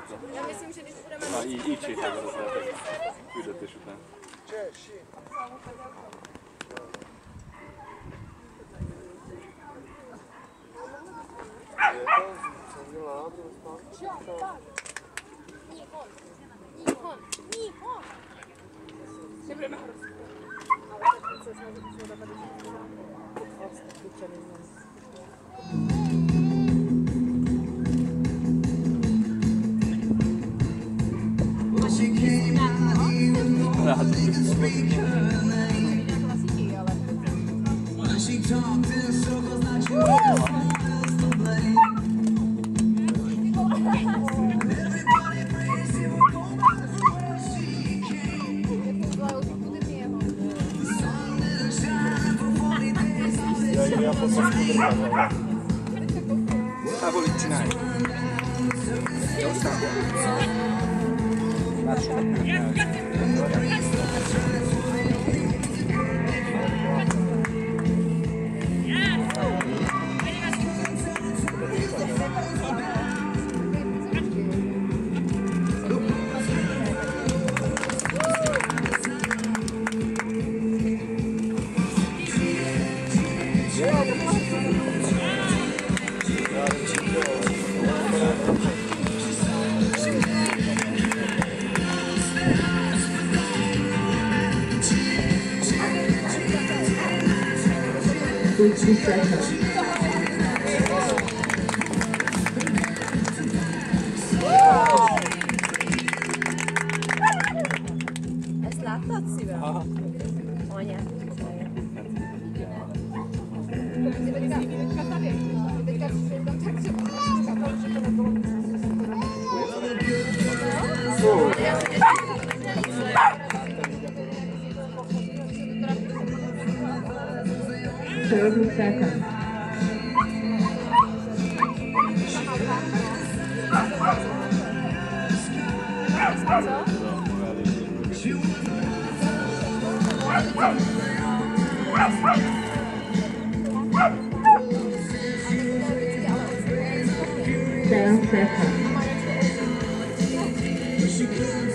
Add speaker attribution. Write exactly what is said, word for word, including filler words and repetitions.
Speaker 1: Já myslím, že když budeme...
Speaker 2: A i ići tako da se tak videte što tam.
Speaker 3: Češi.
Speaker 1: Nihon, Nihon. Se budeme hrozit. Ale tak se snažit se zapadit
Speaker 2: Stavo avvicinando. Io stavo.
Speaker 4: Two seconds.
Speaker 1: Ezt láttad szívem?
Speaker 2: Aha.
Speaker 1: Anyát.
Speaker 4: thirty seconds. Ten seconds.